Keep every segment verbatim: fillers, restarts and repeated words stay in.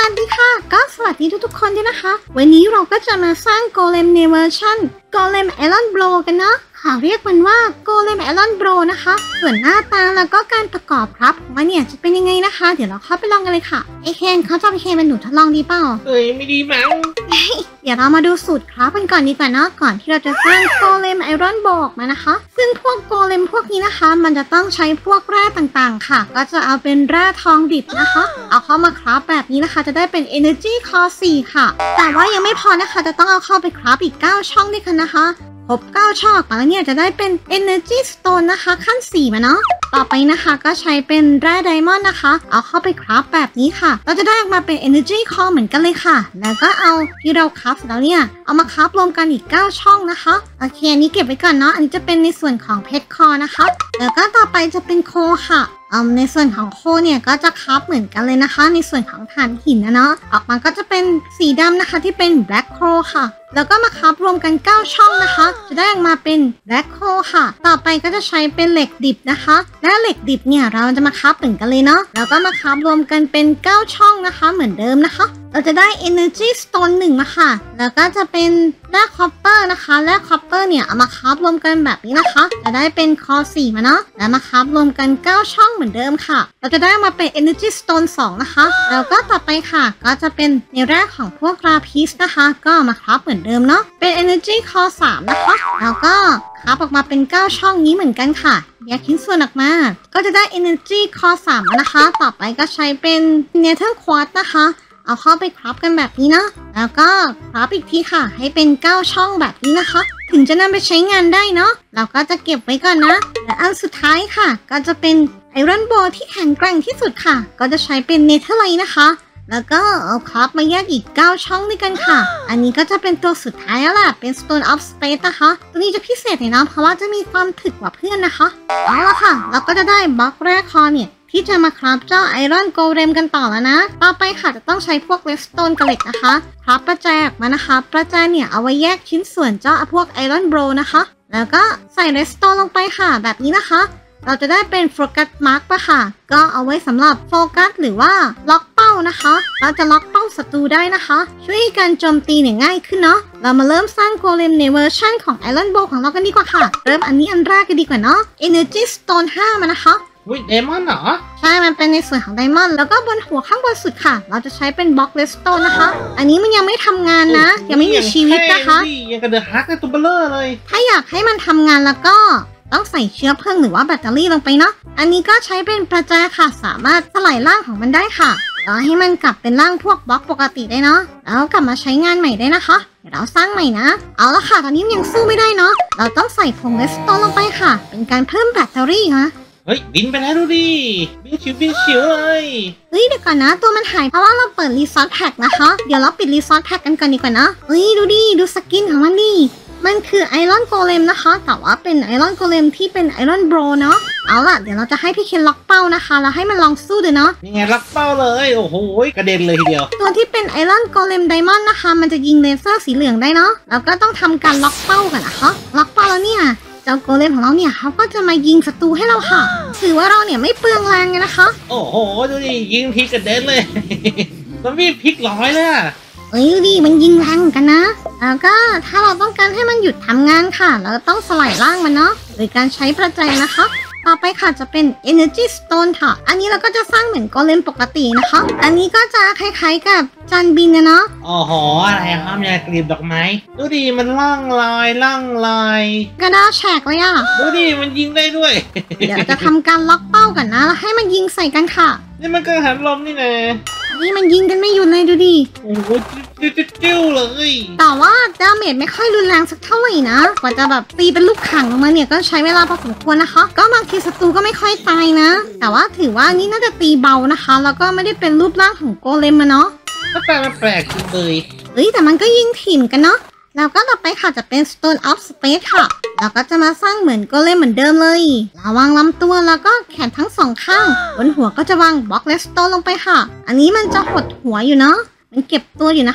วัสดีค่ะก็สวัสดีทุกๆคนด้วยนะคะวันนี้เราก็จะมาสร้างโกเลมในเวอร์ชันโกเลมไอรอนโบรกันเนาะขอเรียกมันว่าโกเลมไอรอนโบรนะคะส่วนหน้าตาแล้วก็การประกอบครับว่าเนี่ยจะเป็นยังไงนะคะเดี๋ยวเราเข้าไปลองกันเลยค่ะไอเคนเขาจะไปเคนเป็นหนูทดลองดีเปล่าเอ้ยไม่ดีมั้งเดี๋ยวเรามาดูสูตรครับกันก่อนดีกว่าเนาะก่อนที่เราจะสร้างโกเลมไอรอนโบรออกมานะคะซึ่งพวกโกเลมพวกนี้นะคะมันจะต้องใช้พวกแร่ต่างๆค่ะก็จะเอาเป็นแร่ทองดิบนะคะเอาเข้ามาคราฟแบบนี้นะคะจะได้เป็น Energy Core สี่ค่ะแต่ว่ายังไม่พอนะคะจะต้องเอาเข้าไปคราฟอีกเก้าช่องด้วยกันนะคะครบเก้าช่องออกมาแล้วเนี่ยจะได้เป็น Energy Stone นะคะขั้นสี่มาเนาะต่อไปนะคะก็ใช้เป็นแร่ไดมอนด์นะคะเอาเข้าไปคราฟแบบนี้ค่ะเราจะได้ออกมาเป็น Energy Core เหมือนกันเลยค่ะแล้วก็เอาที่เราคราฟเสร็จแล้วเนี่ยเอามาคราฟรวมกันอีกเก้าช่องนะคะโอเคอันนี้เก็บไว้ก่อนเนาะอันนี้จะเป็นในส่วนของเพชรคอนะคะแล้วก็ต่อไปจะเป็นโคค่ะอืมในส่วนของโคเนี่ยก็จะคราฟเหมือนกันเลยนะคะในส่วนของถ่านหินนะเนาะออกมาก็จะเป็นสีดำนะคะที่เป็น Black Coal ค่ะแล้วก็มาคราฟรวมกันเก้าช่องนะคะจะได้ออกมาเป็น Black Coal ค่ะต่อไปก็จะใช้เป็นเหล็กดิบนะคะและเหล็กดิบเนี่ยเราจะมาคราฟเหมือนกันเลยเนาะแล้วก็มาคราฟรวมกันเป็นเก้าช่องนะคะเหมือนเดิมนะคะเราจะได้ Energy Stone หนึ่งมาค่ะแล้วก็จะเป็นแร่คอปเปอร์นะคะแร่คอปเปอร์เนี่ยเอามาคราฟรวมกันแบบนี้นะคะจะได้เป็นคอสี่มาเนาะแล้วมาคราฟรวมกันเก้าช่องเหมือนเดิมค่ะเราจะได้มาเป็น Energy Stone สองนะคะแล้วก็ต่อไปค่ะก็จะเป็นในแร่ของพวกราพิสนะคะก็มาคราฟเหมือนเดิมเนาะเป็น Energy Core สามนะคะแล้วก็คราฟออกมาเป็นเก้าช่องนี้เหมือนกันค่ะแยกชิ้นส่วนออกมาก็จะได้ Energy Core สามนะคะต่อไปก็ใช้เป็น Nether Quartz นะคะเอาเข้าไปคราฟกันแบบนี้นะแล้วก็คราฟอีกทีค่ะให้เป็นเก้าช่องแบบนี้นะคะถึงจะนำไปใช้งานได้เนาะเราก็จะเก็บไว้ก่อนนะและอันสุดท้ายค่ะก็จะเป็นไอรอนโบว์ที่แข็งแกร่งที่สุดค่ะก็จะใช้เป็นเนเธอร์ไลท์นะคะแล้วก็เอาคราฟมาแยกอีกเก้าช่องด้วยกันค่ะอันนี้ก็จะเป็นตัวสุดท้ายแล้วล่ะเป็น Stone of Space นะคะตัวนี้จะพิเศษหน่อยนะเพราะว่าจะมีความถึกกว่าเพื่อนนะคะเอาละค่ะเราก็จะได้บล็อกแรกคอเนี่ยที่จะมาคราฟเจ้าไอรอนโกเลมกันต่อแล้วนะต่อไปค่ะจะต้องใช้พวกเลสโตนกับเหล็กนะคะคราฟประแจออกมานะคะประแจเนี่ยเอาไว้แยกชิ้นส่วนเจ้าพวกไอรอนโบรนะคะแล้วก็ใส่เลสโตนลงไปค่ะแบบนี้นะคะเราจะได้เป็นโฟกัสมาร์กปะค่ะก็เอาไว้สำหรับโฟกัสหรือว่าล็อกเป้านะคะเราจะล็อกเป้าศัตรูได้นะคะช่วยการโจมตีเนี่ยง่ายขึ้นเนาะเรามาเริ่มสร้างโกเลมในเวอร์ชันของไอรอนโบว์ของเรากันดีกว่าค่ะเริ่มอันนี้อันแรกกันดีกว่าเนาะ Energy Stone ห้ามานะคะวิเดมอนเหรอใช่มันเป็นในส่วนของไดมอนด์แล้วก็บนหัวข้างบนสุดค่ะเราจะใช้เป็นบล็อกเลสโตนนะคะอันนี้มันยังไม่ทำงานนะยังไม่มีชีวิตนะคะยังกระเดือกฮักในตัวเบลเลอร์เลยถ้าอยากให้มันทำงานแล้วก็ต้องใส่เชื้อเพลิงหรือว่าแบตเตอรี่ลงไปเนาะอันนี้ก็ใช้เป็นประแจค่ะสามารถสลายร่างของมันได้ค่ะแล้วให้มันกลับเป็นร่างพวกบล็อกปกติได้เนาะแล้วกลับมาใช้งานใหม่ได้นะคะเดี๋ยวเราสร้างใหม่นะเอาละค่ะตอนนี้ยังสู้ไม่ได้เนาะเราต้องใส่ผงเลสโตนลงไปค่ะเป็นการเพิ่มแบตเตอรี่ค่ะเฮ้ยบินไปแล้วดูดิบินชิวบินชิวเลยเฮ้ยเดี๋ยวก่อนนะตัวมันหายเพราะว่าเราเปิดรีซอสแพ็กนะคะเดี๋ยวเราปิดรีซอสแพ็กกันก่อนดีกว่านะเฮ้ยดูดิดูสกินของมันดิมันคือไอรอนโกเลมนะคะแต่ว่าเป็นไอรอนโกเลมที่เป็นไอรอนโบรเนาะเอาล่ะเดี๋ยวเราจะให้พี่เคนล็อกเป้านะคะแล้วให้มันลองสู้ดูเนาะนี่ไงล็อกเป้าเลยโอ้โหกระเด็นเลยทีเดียวตัวที่เป็นไอรอนโกเลมไดมอนด์นะคะมันจะยิงเลเซอร์สีเหลืองได้เนาะแล้วก็ต้องทำการล็อกเป้ากันนะคะล็อกเป้าแล้วเนี่ยเจ้าโกเลมของเราเนี่ยเขาก็จะมายิงศัตรูให้เราค่ะถือว่าเราเนี่ยไม่เปลืองแรงเลยนะคะโอ้โหดูดิยิงทีกระเด็นเลยมันมีพลิกร้อยเลยอะเอ้ยดิมันยิงแรงกันนะแล้วก็ถ้าเราต้องการให้มันหยุดทำงานค่ะเราต้องสลายร่างมันเนาะโดยการใช้ประแจนะคะต่อไปค่ะจะเป็น Energy Stone ค่ะอันนี้เราก็จะสร้างเหมือนโกเลมปกตินะคะอันนี้ก็จะคล้ายๆกับจานบินนะเนาะโอ้โหอะไรครับยากรีบดอกไม้ดูดิมันล่องลอยล่องลอยกระดาษแฉกเลยอ่ะดูดิมันยิงได้ด้วยเดี๋ยวจะทำการล็อกเป้ากันนะแล้วให้มันยิงใส่กันค่ะนี่มันก็หันลมนี่นะนี่มันยิงกันไม่หยุดเลยดูดิโอ้โหจิ้วๆเลยแต่ว่าดาเมจไม่ค่อยรุนแรงสักเท่าไหร่นะกว่าจะแบบตีเป็นลูกขังลงมาเนี่ยก็ใช้เวลาพอสมควรนะคะก็บางทีศัตรูก็ไม่ค่อยตายนะแต่ว่าถือว่านี่น่าจะตีเบานะคะแล้วก็ไม่ได้เป็นรูปร่างของโกเลมมาเนาะก็แปลกแปลกจริงเลยเฮ้ยแต่มันก็ยิงถิ่มกันเนาะแล้วก็ต่อไปค่ะจะเป็น Stone of Space ค่ะเราก็จะมาสร้างเหมือนโกเลมเหมือนเดิมเลยเราวางลำตัวแล้วก็แขนทั้งสองข้างบนหัวก็จะวางบล็อกเลสโตนลงไปค่ะอันนี้มันจะหดหัวอยู่เนาะมันเก็บตัวอยู่นะคะ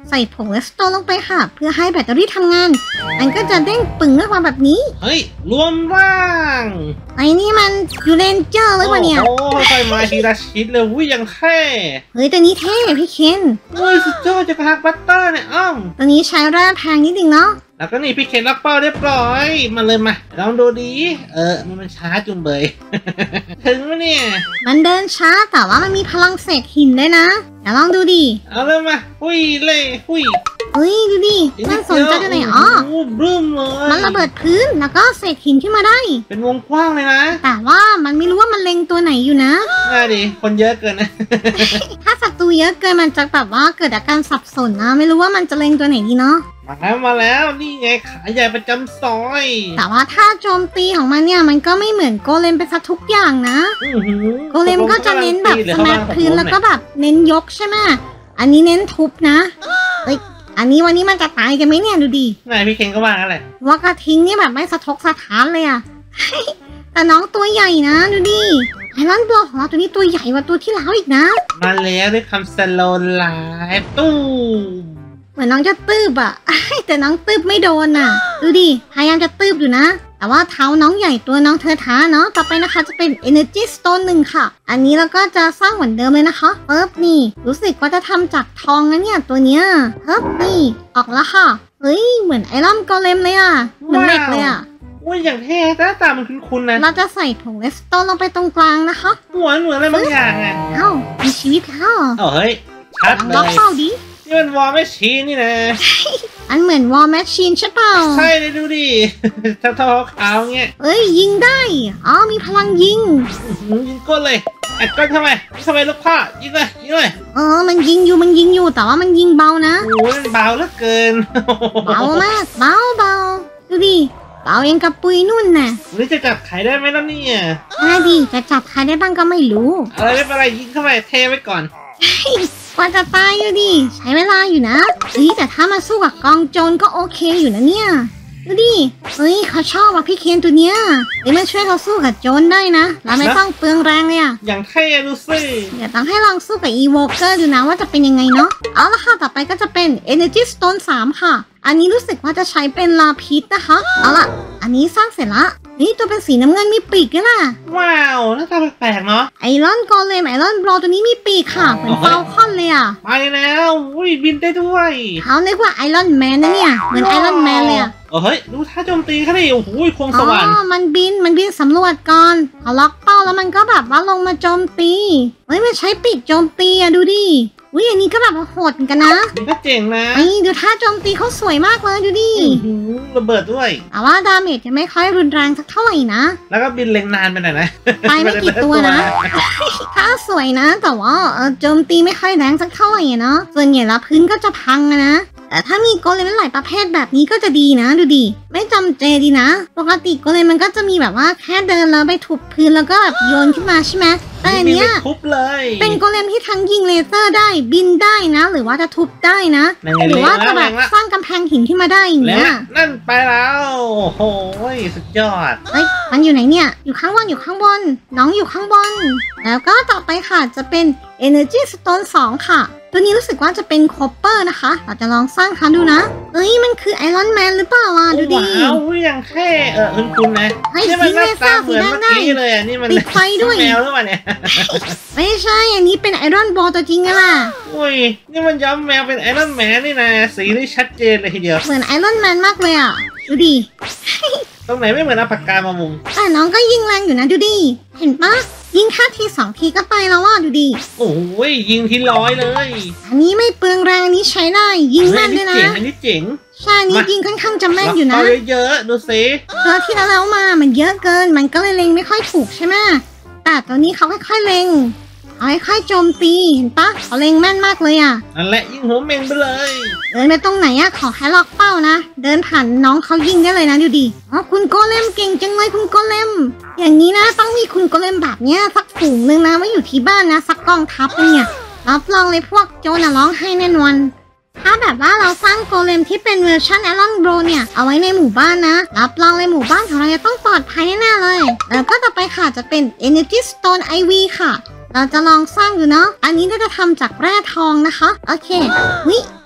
ใส่ผงเลสโตนลงไปค่ะเพื่อให้แบตเตอรี่ทำงานมันก็จะเด้งปึ่งขึ้นมาแบบนี้เฮ้ยรวมร่างไอ้นี่มันยูเรนเจอร์หรือเปล่าเนี่ยโอ้ใส่มาทีละชิ้นเลยวิ่งยังเท่เฮ้ยตัวนี้เท่พี่เคนโอ้ยสุดยอดจะพักบัตเตอร์เนี่ยอ้อมตัวนี้ใช้แร่แพงนิดนึงเนาะแล้วก็นี่พี่เคนล็อกเป้าเรียบร้อยมาเลยมาลองดูดีเออมันมันช้าจุงเบย ถึงไหมเนี่ยมันเดินช้าแต่ว่ามันมีพลังเศษหินด้วยนะเดี๋ยวลองดูดิเอาเลยมาหุยเล่หุยเฮ้ยดูดิมันสนใจดูหน่อยอ๋อบึ้มเลยมันระเบิดพื้นแล้วก็เศษหินขึ้นมาได้เป็นวงกว้างเลยนะแต่ว่ามันไม่รู้ว่ามันเล็งตัวไหนอยู่นะน่าดิคนเยอะเกินนะถ้าศัตรูเยอะเกินมันจะแบบว่าเกิดอาการสับสนนะไม่รู้ว่ามันจะเล็งตัวไหนดีเนาะมาแล้วมาแล้วนี่ไงขาใหญ่ประจำซอยแต่ว่าถ้าโจมตีของมันเนี่ยมันก็ไม่เหมือนโกเลมไปซะทุกอย่างนะโกเลมก็จะเน้นแบบสแมปพื้นแล้วก็แบบเน้นยกใช่ไหมอันนี้เน้นทุบนะเอ้ยอันนี้วันนี้มันจะตายกันไหมเนี่ยดูดิไหนพี่เคนก็ว่าอะไรว่ากระทิงนี่แบบไม่สะทกสะท้านเลยอะ แต่น้องตัวใหญ่นะดูดิไอรอนบล็อกของเราตัวนี้ตัวใหญ่กว่าตัวที่แล้วอีกนะมาแล้วด้วยคำสโลไลฟ์ตู้เหมือนน้องจะตืบอะแต่น้องตืบไม่โดนน่ะดูดิพยายามจะตืบอยู่นะแต่ว่าเท้าน้องใหญ่ตัวน้องเธอท้าเนาะต่อไปนะคะจะเป็น Energy Stone หนึ่งค่ะอันนี้เราก็จะสร้างเหมือนเดิมเลยนะคะเปิ๊บนี่รู้สึกว่าจะทำจากทองนะเนี่ยตัวเนี้ยเปิ๊บนี่ออกแล้วค่ะเฮ้ยเหมือนไอรอนโกเลมเลยอะเหมือนเหล็กเลยอะว่าอย่างเท่หน้าตามันคุ้นๆนะเราจะใส่ผงเลสโตนลงไปตรงกลางนะคะหัวเหมือนอะไรบางอย่างไงเอ้ามีชีวิตแล้วเฮ้ยชัดเลยล็อกเป้าดินี่มันวอลแมชชีนนี่นะอันเหมือนวอลแมชชีนใช่เปล่าใช่เลยดูดิท้าท้าขาวเงี้ยเอ้ยยิงได้อ๋อมีพลังยิงยิงก้นเลยไอ้ก้นทำไมทำไมลูกพ่อยิงเลยยิงเลยเออมันยิงอยู่มันยิงอยู่แต่ว่ามันยิงเบานะโอ้ยเบาเหลือเกินเบามากเบาเบาดูดิเบาเองกับปุยนุ่นน่ะวันนี้จะจับไข่ได้ไหมล่ะเนี่ยได้ดิจะจับใครได้บ้างก็ไม่รู้อะไรไม่เป็นไรยิงเข้าไปเทไว้ก่อนกว่าจะตายอยู่ดิใช้เวลาอยู่นะเฮ้ยแต่ถ้ามาสู้กับกองโจรก็โอเคอยู่นะเนี่ยดูดิเฮ้ยเขาชอบว่ะพี่เคนตัวเนี้ยเดี๋ยวมาช่วยเขาสู้กับโจรได้นะเราไม่ต้องเปลืองแรงเลยอะอย่างเท่ดูสิเดี๋ยวต้องให้ลองสู้กับอีโวเกอร์ดูนะว่าจะเป็นยังไงเนาะเอาละค่ะต่อไปก็จะเป็น Energy Stone สามค่ะอันนี้รู้สึกว่าจะใช้เป็นลาพิษนะคะเอาล่ะอันนี้สร้างเสร็จละนี่ตัวเป็นสีน้ำเงินมีปีกด้วยล่ะว้าวหน้าตาแปลกๆเนาะไอรอนโกเลมไอรอนบลอตัวนี้มีปีกค่ะเหมือนฟาลคอนเลยอ่ะไปแล้วอุ้ยบินได้ด้วยเขาเรียกว่าไอรอนแมนนะเนี่ยเหมือนไอรอนแมนเลยอ่ะเฮ้ยดูท่าโจมตีเขาดิโอ้โหควงสวรรค์อ๋อมันบินมันบินสำรวจก่อนพอล็อกเป้าแล้วมันก็แบบว่าลงมาโจมตีเฮ้ยมันใช้ปีกโจมตีอ่ะดูดิอุ้ยอันนี้ก็แบบโหดกันนะนี่ก็เจ๋งนะไอ้ดูท่าโจมตีเขาสวยมากเลยดูดิระเบิดด้วยแต่ว่าดาเมจจะไม่ค่อยรุนแรงสักเท่าไหร่นะแล้วก็บินเล็งนานไปหน่อยนะไปไม่กี่ตัวนะท่าสวยนะแต่ว่าโจมตีไม่ค่อยแรงสักเท่าไหร่เนาะส่วนใหญ่แล้วพื้นก็จะพังนะแต่ถ้ามีโกเลมหลายประเภทแบบนี้ก็จะดีนะดูดิไม่จำเจดีนะปกติโกเลมมันก็จะมีแบบว่าแค่เดินแล้วไปถูกพื้นแล้วก็แบบโยนขึ้นมาใช่ไหมแต่อันเนี้ยเป็นโกเลมที่ทั้งยิงเลเซอร์ได้บินได้นะหรือว่าจะทุบได้นะหรือว่าจะแบบสร้างกำแพงหินขึ้นมาได้อย่างเงี้ยนั่นไปแล้วโอ้โหสุดยอดเฮ้ยมันอยู่ไหนเนี่ยอยู่ข้างบนอยู่ข้างบนน้องอยู่ข้างบนแล้วก็ต่อไปค่ะจะเป็น Energy Stone สองค่ะตัวนี้รู้สึกว่าจะเป็นคอปเปอร์นะคะเราจะลองสร้างคันดูนะเอ้ยมันคือไอรอนแมนหรือเปล่าอ่ะดูดิว้าวอย่างแค่เออคุณคุณนะนี่มันหน้าตาเหมือนเมื่อกี้เลยอ่ะนี่มันติดไฟด้วยแมวหรือเปล่าเนี่ยไม่ใช่อันนี้เป็นไอรอนบอลตัวจริงอะล่ะอุ้ยนี่มันย้อมแมวเป็นไอรอนแมนนี่นะสีนี่ชัดเจนเลยทีเดียวเหมือนไอรอนแมนมากเลยอ่ะดูดิตรงไหนไม่เหมือนเอาปากกามามุงแต่น้องก็ยิงแรงอยู่นะดูดิเห็นปะยิงแค่ทีสองทีก็ไปแล้วว่ะดูดิโอ้ยยิงทีร้อยเลยอันนี้ไม่เปลืองแรงอันนี้ใช้ได้ยิงแม่นด้วยนะอันนี้เจ๋งใช่นี่ยิงค่อนข้างจะแม่นอยู่นะเยอะดูสิตัวที่เราแล้วมามันเยอะเกินมันก็เลยเล็งไม่ค่อยถูกใช่ไหมแต่ตัวนี้เขาค่อยๆเล็งเอาค่อยๆโจมตีเห็นปะเขาเล็งแม่นมากเลยอ่ะนั่นแหละยิงหัวเมงไปเลยเดินไปตรงไหนอ่ะขอแค่ล็อกเป้านะเดินผ่านน้องเขายิงได้เลยนะดูดิอ๋อคุณโกเลมเก่งจังเลยคุณโกเลมอย่างนี้นะต้องมีคุณโกเลมแบบเนี้ยสักฝูงหนึ่งนะไว้อยู่ที่บ้านนะสักกองทัพเนี่ยรับรองเลยพวกโจรน่ะร้องไห้แน่นอนถ้าแบบว่าเราสร้างโกเลมที่เป็นเวอร์ชันแอรอนโบรเนี่ยเอาไว้ในหมู่บ้านนะรับรองเลยหมู่บ้านของเราจะต้องปลอดภัยแน่ๆเลยแล้วก็ต่อไปค่ะจะเป็น Energy Stone ไอ วี ค่ะเราจะลองสร้างอยู่เนาะอันนี้เราจะทำจากแร่ทองนะคะโอเควิ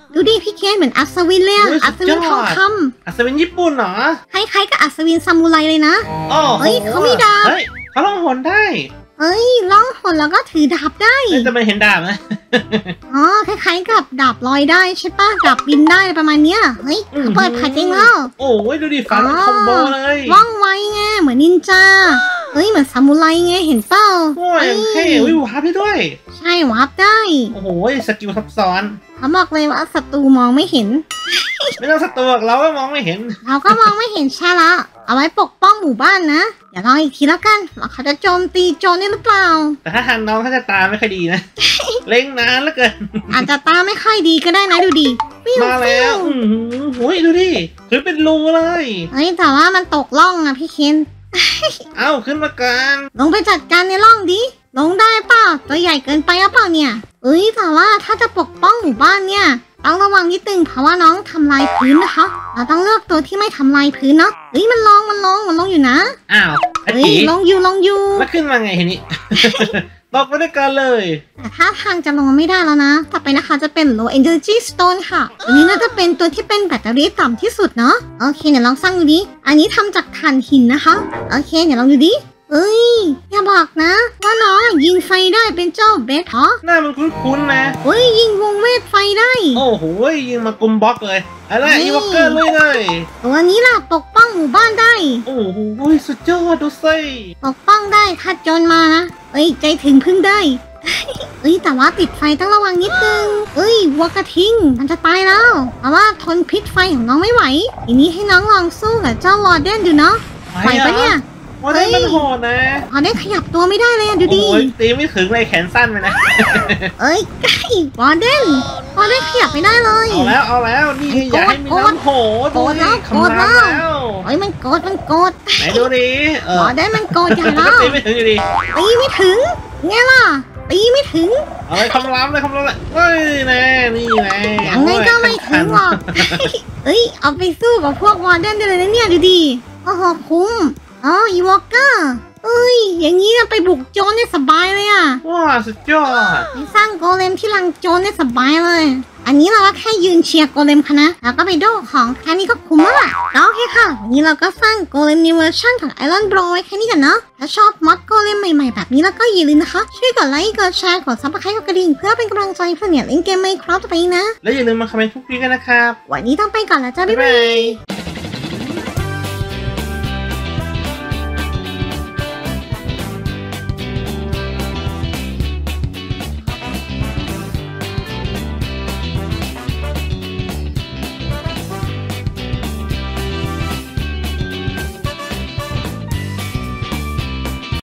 ดูดิพี่เคนเหมือนอัศวินเลยอะอัศวินทองคำอัศวินญี่ปุ่นเหรอคล้ายๆกับอัศวินซามูไรเลยนะโอ้โหเฮ้ยเขามีดาบเฮ้ยเขาล่องหนได้เอ้ยล่องหนแล้วก็ถือดาบได้เฮ้ยแต่มันเห็นดาบนะอ๋อคล้ายๆกับดาบลอยได้ใช่ปะดาบบินได้ประมาณเนี้ยเฮ้ยเขาเปิดแพทเองแล้วโอ้ยดูดิฟันคอมโบเลยว่องไวไงเหมือนนินจาเฮ้ยเหมือนซามูไรไงเห็นเปล่าโอ้ยอย่างเท่วิววาร์ปได้ด้วยใช่วาร์ปได้โอ้โหสกิลซับซ้อนเขาบอกเลยว่าศัตรูมองไม่เห็นไม่ต้องสตวกเราก็มองไม่เห็นเราก็มองไม่เห็นใช่ละเอาไว้ปกป้องหมู่บ้านนะเดี๋ยวลองอีกทีแล้วกันว่าเขาจะโจมตีโจรได้หรือเปล่าแต่ถ้าทางน้องเขาจะตาไม่ค่อยดีนะ เล็งนานเหลือเกินอาจจะตาไม่ค่อยดีก็ได้นะดูดีฟิวมาแล้วฟิวอือหือโอ้ยดูดิคือเป็นรูเลยเฮ้ยแต่ว่ามันตกล่องอะพี่เคนเอ้าขึ้นมากันลงไปจัดการในร่องดิลงได้เปล่าตัวใหญ่เกินไปหรือเปล่าเนี่ยเอ้ยแต่ว่าถ้าจะปกป้องหมู่บ้านเนี่ยต้องระวังนิดนึงเพราะว่าน้องทำลายพื้นนะคะเราต้องเลือกตัวที่ไม่ทำลายพื้นเนาะเฮ้ยมันลงมันลงมันลงอยู่นะอ้าวไอ้เฮ้ยผีลงอยู่ลงอยู่แล้วขึ้นมาไงทีนี้ ตกไปด้วยกันเลยแต่ถ้าทางจะลงไม่ได้แล้วนะต่อไปนะคะจะเป็น low energy stone ค่ะอันนี้น่าจะเป็นตัวที่เป็นแบตเตอรี่ต่ำที่สุดเนาะโอเคเดี๋ยวลองสร้างดูดิอันนี้ทำจากถ่านหินนะคะโอเคเดี๋ยวลองดูดิเอ้ยอย่าบอกนะว่าน้องยิงไฟได้เป็นเจ้าเบสเหรอหน้ามันคุ้นๆนะเฮ้ยยิงวงเวทไฟได้โอ้โหยิงมากลมบล็อกเลยอะไรเฮ้ยอีวอเกอร์ลุยเลยตัวนี้ล่ะปกป้องหมู่บ้านได้โอ้โหสุดยอดดูสิปกป้องได้ถ้าโจรมานะเอ้ยใจถึงพึ่งได้ เอ้ยแต่ว่าติดไฟต้องระวังนิดนึงเอ้ยวัวกระทิงมันจะตายแล้วเพราะว่าทนพิษไฟของน้องไม่ไหวทีนี้ให้น้องลองสู้กับเจ้าวอร์เดนดูเนาะไหวปะเนี่ยว่าได้มันโหดนะวอร์เดนขยับตัวไม่ได้เลยอะดูดิโอ้ยตีไม่ถึงเลยแขนสั้นไปนะเอ้ยใกล้วอร์เดนวอร์เดนขยับไม่ได้เลยเอาแล้วเอาแล้วนี่อย่าให้มีน้ำโหโกรธแล้วคำรามโกรธแล้วแล้วเอ้ยมันโกรธมันโกรธไหนดูดิเอวออร์เดนมันโกรธใหญ่แล้วตีไม่ถึงอยู่ดีตีไม่ถึงไงล่ะตีไม่ถึงเอาเลยคำรามเลยคำรามเลยเฮ้ยแน่นี่แน่ยังไงก็ไม่ถึงหรอก เอ้ยเอาไปสู้กับพวกวอร์เดนได้เลยนะเนี่ยดูดิโอ้โหคุ้มอ๋ออีวอเกอร์เอ้ยอย่างนี้นะไปบุกโจรได้สบายเลยอ่ะว้าสุดยอดไปสร้างโกเลมที่ลังโจรได้สบายเลย อันนี้เราก็แค่ยืนเชียร์โกเลมค่ะนะแล้วก็ไปโดของแค่นี้ก็คุ้มแล้วล่ะแล้วโอเคค่ะวันนี้เราก็สร้างโกเลมในเวอร์ชันของ Iron Bro ไว้แค่นี้กันเนาะถ้าชอบมอดโกเลมใหม่ๆแบบนี้แล้วก็อย่าลืมนะคะช่วยกดไลค์กดแชร์กดซับสไครต์กดกระดิ่งเพื่อเป็นกำลังใจเพื่อเนี่ยเล่นเกมไม่ครบต่อไปนะแล้วอย่าลืมมาคอมเมนต์พูดคุยกันนะครับวันนี้ต้องไปก่อนแล้วจ้าบ๊าบ๊าย ยบาบาย ย